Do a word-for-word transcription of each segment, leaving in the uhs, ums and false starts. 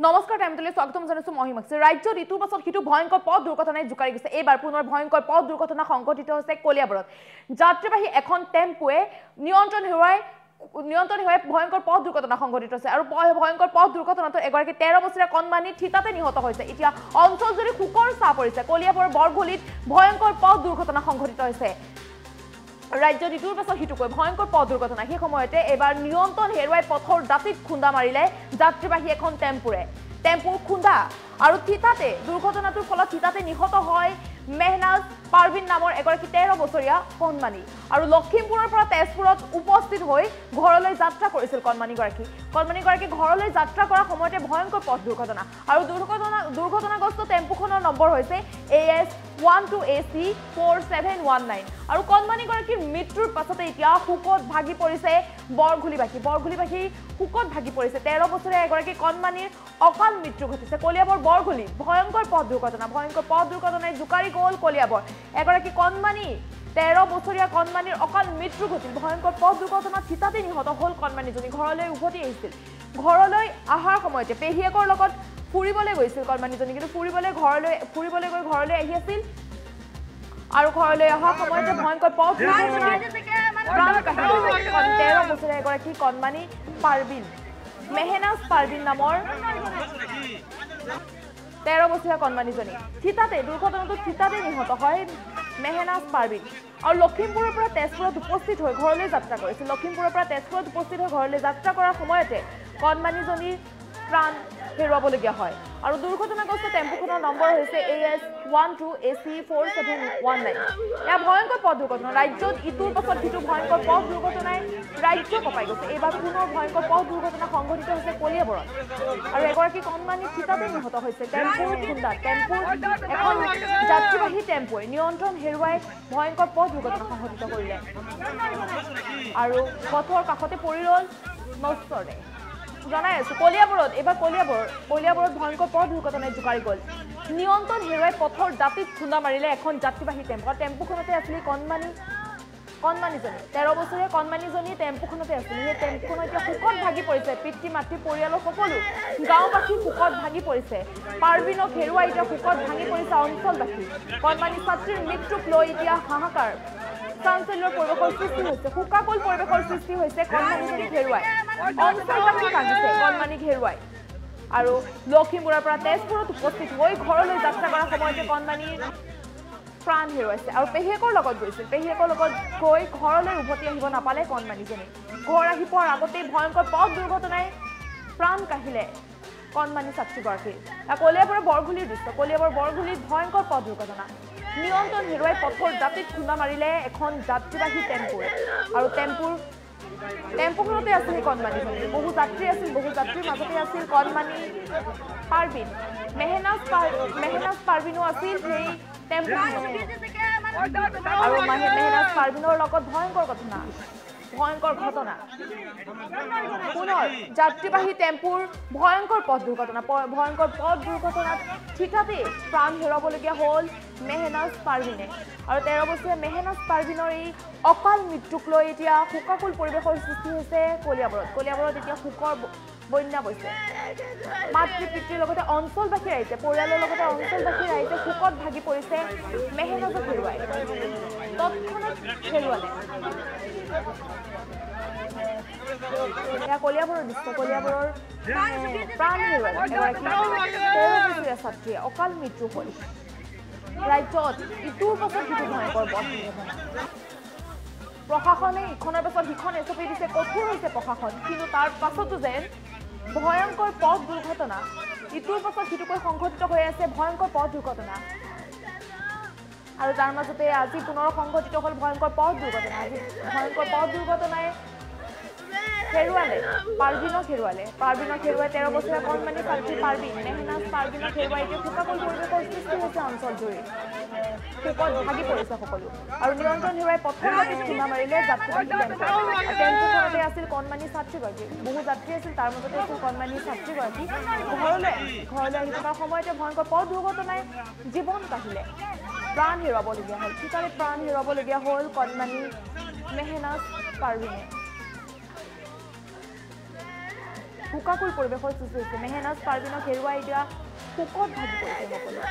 নমস্কাৰ টাইমটোলৈ স্বাগতম জনাইছো মহিমাক্সি ৰাজ্যত ইটোৰ পাছত সিটো ভয়ংকৰ পথ দুৰ্ঘটনাই জোকাৰি গৈছে এইবাৰ পুনৰ ভয়ংকৰ পথ দুৰ্ঘটনা সংঘটিত হৈছে কলিয়াবৰত যাত্ৰীবাহী এখন টেম্পোৱে নিয়ন্ত্ৰণ হেৰুৱাই নিয়ন্ত্ৰণ হেৰুৱাই ভয়ংকৰ পথ দুৰ্ঘটনা সংঘটিত হৈছে আৰু ভয়ংকৰ পথ দুৰ্ঘটনাত এগৰাকী তেৰ বছৰীয়া কণমানি থিতাতে নিহত হৈছে এতিয়া অঞ্চলজুৰি শোকৰ ছাঁ পৰিছে কলিয়াবৰৰ বৰঘুলিত ভয়ংকৰ পথ দুৰ্ঘটনা সংঘটিত হৈছে ৰাজ্যত ইটোৰ পাছত সিটোকৈ ভয়ংকৰ পথ দুৰ্ঘটনা সেই সময়তে এবাৰ নিয়ন্ত্ৰণ হেৰুৱাই পথৰ দাঁতিত খুন্দা মাৰিলে যাত্ৰীবাহী এখন টেম্পোৰে টেম্পোৰ খুন্দা আৰু থিতাতে দুৰ্ঘটনাটোৰ ফলত থিতাতে নিহত হয় মেহনাজ পাৰভিন নামৰ এগৰাকী তেৰ বছৰীয়া কণমানি আৰু লখিমপুৰৰ পৰা তেজপুৰত উপস্থিত হৈ ঘৰলৈ যাত্ৰা কৰিছিল কণমানিগৰাকী কণমানিগৰাকী ঘৰলৈ যাত্ৰা কৰাৰ সময়তে ভয়ংকৰ পথ দুৰ্ঘটনা আৰু দুৰ্ঘটনা দুৰ্ঘটনাগ্ৰস্ত টেম্পোখনৰ নম্বৰ হৈছে A S one two A C four seven one nine আৰু কণমানিগৰাকীৰ মৃত্যুৰ পাছতে এতিয়া শোকত ভাগি পৰিছে বৰঘুলিবাসী বৰঘুলিবাসী শোকত ভাগি পৰিছে তেৰ বছৰীয়া এগৰাকী কণমানিৰ অকাল মৃত্যু ঘটিছে কলিয়াবৰ বৰঘুলি ভয়ংকৰ পথ দুৰ্ঘটনা ভয়ংকৰ পথ দুৰ্ঘটনাই জোকাৰি গ'ল কলিয়াবৰ এগৰাকী কণমানি তেৰ বছৰীয়া কণমানিৰ অকাল মৃত্যু ঘটিল ভয়ংকৰ পথ দুৰ্ঘটনাত থিতাতে নিহত হ'ল কণমানিজনী ঘৰলৈ উভতি আহিছিল ঘৰলৈ অহাৰ সময়তে পেহীয়েকৰ লগত ফুৰিবলৈ গৈছিল কণমানিজনী কিন্তু ফুৰিবলৈ ঘৰলৈ ফুৰিবলৈ গৈ ঘৰলৈ আহি আছিল আৰু ঘৰলৈ অহাৰ সময়তে ভয়ংকৰ পথ দুৰ্ঘটনাত প্ৰাণ কাঢ়িল তেৰ বছৰীয়া এগৰাকী কণমানি পাৰভিন মেহনাজ পাৰভিন নামৰ তেৰ বছৰীয়া কণমানিজনী থিতাতে দুৰ্ঘটনাটোত থিতাতে নিহত হয় মেহনাজ পাৰভিন আৰু লখিমপুৰৰ পৰা তেজপুৰত উপস্থিত হৈ ঘৰলৈ যাত্ৰা কৰিছিল লখিমপুৰৰ পৰা তেজপুৰত উপস্থিত হৈ ঘৰলৈ যাত্ৰা কৰাৰ সময়তে কণমানিজনীৰ প্ৰাণ হেৰুৱাবলগীয়া হয় আৰু দুৰ্ঘটনাগ্ৰস্ত টেম্পোখনৰ নম্বৰ হৈছে A S one two A C four seven one nine এয়া ভয়ংকৰ পথ দুৰ্ঘটনা ৰাজ্যত ইটোৰ পাছত সিটো ভয়ংকৰ পথ দুৰ্ঘটনাই ৰাজ্য কঁপাই গৈছে এইবাৰ পুনৰ ভয়ংকৰ পথ দুৰ্ঘটনা সংঘটিত হৈছে কলিয়াবৰত আৰু এগৰাকী কণমানি থিতাতে নিহত হৈছে টেম্পোৰ খুন্দা টেম্পোৰ এখন যাত্ৰীবাহী টেম্পোৱে নিয়ন্ত্ৰণ হেৰুৱাই ভয়ংকৰ পথ দুৰ্ঘটনা সংঘটিত কৰিলে আৰু পথৰ কাষতে পৰি ৰ'ল নশ্বৰে জনাই আছো কলিয়াবৰত এইবাৰ কলিয়াবৰ কলিয়াবৰত ভয়ংকৰ পথ দুৰ্ঘটনাই জোকাৰি গ'ল নিয়ন্ত্ৰণ হেৰুৱাই পথৰ দাঁতিত খুন্দা মাৰিলে এখন যাত্ৰীবাহী টেম্পো টেম্পোখনতে আছিল কণমানি কণমানিজনী তেৰ বছৰীয়া কণমানিজনী টেম্পোখনতে আছিল সেই টেম্পোখন এতিয়া শোকত ভাগি পৰিছে পিতৃ মাতৃ পৰিয়ালৰ সকলো গাঁওবাসী শোকত ভাগি পৰিছে পাৰভিনক হেৰুৱাই এতিয়া শোকত ভাঙি পৰিছে অঞ্চলবাসী কণমানি ছাত্ৰীৰ মৃত্যুক লৈ এতিয়া হাহাকাৰ চাঞ্চল্যৰ পৰিৱেশৰ সৃষ্টি হৈছে শোকাকুল পৰিৱেশৰ সৃষ্টি হৈছে কণমানিজনীক হেৰুৱাই অঞ্চলবাসী কান্দিছে কণমানিক হেৰুৱাই আৰু লখিমপুৰৰ পৰা তেজপুৰত উপস্থিত হৈ ঘৰলৈ যাত্ৰা কৰাৰ সময়তে কণমানিৰ প্ৰাণ হেৰুৱাইছে আৰু পেহীয়েকৰ লগত গৈছিল পেহীয়েকৰ লগত গৈ ঘৰলৈ উভতি আহিব নাপালে কণমানিজনী ঘৰ আহি পোৱাৰ আগতেই ভয়ংকৰ পথ দুৰ্ঘটনাই প্ৰাণ কাঢ়িলে কণমানি ছাত্ৰীগৰাকীৰ কলিয়াবৰৰ বৰঘুলিৰ দৃশ্য কলিয়াবৰ বৰঘুলিত ভয়ংকৰ পথ দুৰ্ঘটনা নিয়ন্ত্ৰণ হেৰুৱাই পথৰ দাঁতিত খুন্দা মাৰিলে এখন যাত্ৰীবাহী টেম্পোৱে আৰু টেম্পোৰ টেম্পোখনতে আছিল কণমানিজনী বহু যাত্ৰী আছিল বহু যাত্ৰীৰ মাজতে আছিল কণমানি পাৰভিন মেহনাজ মেহনাজ পাৰভিনো আছিল সেই টেম্পো আৰু মেহনাজ পাৰভিনৰ লগত ভয়ংকৰ ঘটনা ভয়ংকৰ ঘটনা পুনৰ যাত্ৰীবাহী টেম্পোৰ ভয়ংকৰ পথ দুৰ্ঘটনা ভয়ংকৰ পথ দুৰ্ঘটনাত থিতাতে প্ৰাণ হেৰুৱাবলগীয়া হ'ল মেহনাজ পাৰভিনে আৰু তেৰ বছৰীয়া মেহনাজ পাৰভিনৰ এই অকাল মৃত্যুক লৈ এতিয়া শোকাকুল পৰিৱেশৰ সৃষ্টি হৈছে কলিয়াবৰত কলিয়াবৰত এতিয়া শোকৰ বন্যা বৈছে মাতৃ পিতৃৰ লগতে অঞ্চলবাসী ৰাইজে পৰিয়ালৰ লগতে অঞ্চলবাসী ৰাইজে শোকত ভাগি পৰিছে মেহনাজক হেৰুৱাই তৎক্ষণাত হেৰুৱালে এয়া কলিয়াবৰৰ দৃশ্য কলিয়াবৰৰ প্ৰাণ হেৰুৱালে এগৰাকী তেৰ বছৰীয়া ছাত্ৰীয়ে অকাল মৃত্যু হ'ল ৰাজ্যত ইটোৰ পাছত সিটো ভয়ংকৰ পথ দুৰ্ঘটনা প্ৰশাসনে ইখনৰ পাছত সিখন এচপি দিছে কঠোৰ হৈছে প্ৰশাসন কিন্তু তাৰ পাছতো যেন ভয়ংকৰ পথ দুৰ্ঘটনা ইটোৰ পাছত সিটোকৈ সংঘটিত হৈ আছে ভয়ংকৰ পথ দুৰ্ঘটনা আৰু তাৰ মাজতে আজি পুনৰ সংঘটিত হ'ল ভয়ংকৰ পথ দুৰ্ঘটনা আজি ভয়ংকৰ পথ দুৰ্ঘটনাই হেৰুৱালে পাৰভিনক হেৰুৱালে পাৰভিনক হেৰুৱাই তেৰ বছৰীয়া কণমানি ছাত্ৰী পাৰভিন মেহনাজ পাৰভিনক হেৰুৱাই এতিয়া শোকাকুল পৰিৱেশৰ সৃষ্টি হৈছে অঞ্চলজুৰি শোকত ভাগি পৰিছে সকলো আৰু নিয়ন্ত্ৰণ হেৰুৱাই পথৰ দাঁতিত খুন্দা মাৰিলে যাত্ৰীবাহী টেম্পো টেম্পোখনতে আছিল কণমানি ছাত্ৰীগৰাকী বহু যাত্ৰী আছিল তাৰ মাজতে আছিল কণমানি ছাত্ৰীগৰাকী ঘৰলৈ ঘৰলৈ আহি থকাৰ সময়তে ভয়ংকৰ পথ দুৰ্ঘটনাই জীৱন কাঢ়িলে প্ৰাণ হেৰুৱাবলগীয়া হ'ল থিতাতে প্ৰাণ হেৰুৱাবলগীয়া হ'ল কণমানি মেহনাজ পাৰভিনে শোকাকুল পৰিৱেশৰ সৃষ্টি হৈছে মেহনাজ পাৰবিনক হেৰুৱাই দিয়া শোকত ভাগি পৰিছে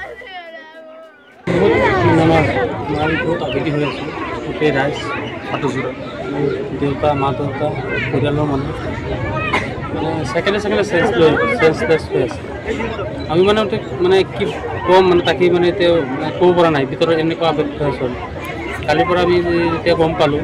সকলোৱে বহুত আবেগী হৈ আছোঁ গোটেই ৰাইজ সাতোজোৰা দেউতা মা দেউতা পৰিয়ালৰ মানুহ মানে ছেকেণ্ডে ছেকেণ্ডে চেঞ্জ লৈ চেঞ্জলেছ হৈ আছে আমি মানে মানে কি কম মানে তাকে মানে এতিয়া ক'ব পৰা নাই ভিতৰত এনেকুৱা আবেগ হৈছে কালিৰ পৰা আমি যেতিয়া গম পালোঁ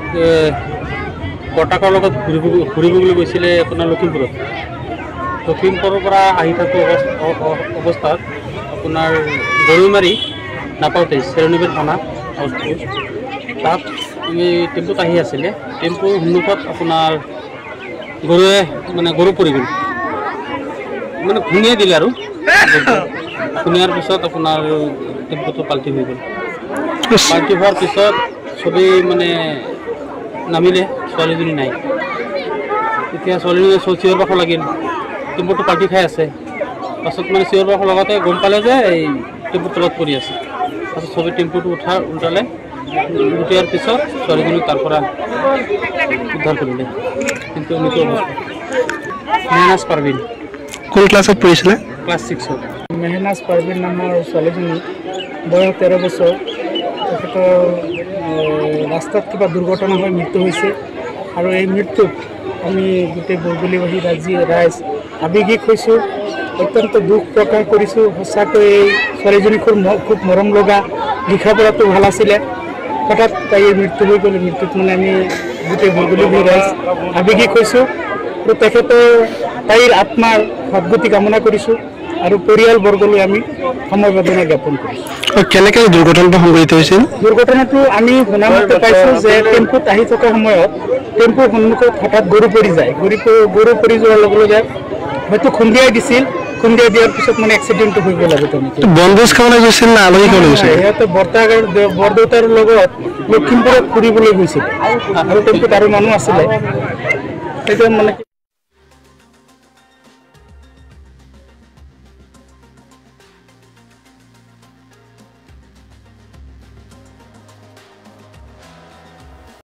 বৰ্তাকৰ লগত ঘূৰিব ঘূৰিবলৈ গৈছিলে আপোনাৰ লখিমপুৰত লখিমপুৰৰ পৰা আহি থকা অৱস্থাত আপোনাৰ গৰৈমাৰী নাপাওঁতে চেৰণীবেৰ থানা আউটপোষ্ট তাত আমি টেম্পুত আহি আছিলে টেম্পুৰ সন্মুখত আপোনাৰ গৰুৱে মানে গৰু পৰি গ'ল মানে খুন্দিয়াই দিলে আৰু খুন্দিয়াৰ পিছত আপোনাৰ টেম্পুটো পাল্টি হৈ গ'ল পাল্টি হোৱাৰ পিছত চবেই মানে নামিলে ছোৱালীজনী নাই এতিয়া ছোৱালীজনী চিঞৰ বাখৰ লাগিল টেম্পুটো পাল্টি খাই আছে পাছত মানে চিঞৰ বাখৰ লগতে গম পালে যে এই টেম্পুৰ তলত পৰি আছে পাছত চবেই টেম্পুটো উঠা উঠালে উঠাৰ পিছত ছোৱালীজনীক তাৰ পৰা উদ্ধাৰ কৰিলে কিন্তু মৃত অৱস্থা মেহনাজ পাৰবিন কোন ক্লাছত পঢ়িছিলে ক্লাছ ছিক্সত মেহনাজ পাৰবিন নামৰ ছোৱালীজনী বয়স তেৰ বছৰ তেখেতৰ ৰাস্তাত কিবা দুৰ্ঘটনা হৈ মৃত্যু হৈছে আৰু এই মৃত্যুত আমি গোটেই বৰগুলিবাসী ৰাজি ৰাইজ আৱেগিক হৈছোঁ অত্যন্ত দুখ প্ৰকাশ কৰিছোঁ সঁচাকৈ এই ছোৱালীজনী খুব খুব মৰম লগা লিখা পঢ়াটো ভাল আছিলে হঠাৎ তাইৰ মৃত্যু হৈ গ'ল মৃত্যুত মানে আমি গোটেই বৰগুলিবাসী ৰাইজ আৱেগিক হৈছোঁ আৰু তেখেতৰ তাইৰ আত্মাৰ সদ্গতি কামনা কৰিছোঁ আৰু পৰিয়ালবৰ্গলৈ আমি সমবেদনা জ্ঞাপন কৰিছোঁ কেনেকৈ দুৰ্ঘটনাটো সংঘটিত হৈছিল দুৰ্ঘটনাটো আমি শুনামতে পাইছোঁ যে টেম্পুত আহি থকা সময়ত টেম্পুৰ সন্মুখত হঠাৎ গৰু পৰি যায় গৰু গৰু পৰি যোৱাৰ লগে লগে হয়তো খুন্দিয়াই দিছিল খুন্দিয়াই দিয়াৰ পিছত মানে এক্সিডেণ্টটো হৈ গ'ল আৰু তেনেকৈ বনভোজ খাবলৈ গৈছিল না আলহী খাবলৈ গৈছিল সিহঁতে বৰ্তা বৰদেউতাৰ লগত লখিমপুৰত ফুৰিবলৈ গৈছিল আৰু টেম্পুত আৰু মানুহ আছিলে সেইটো মানে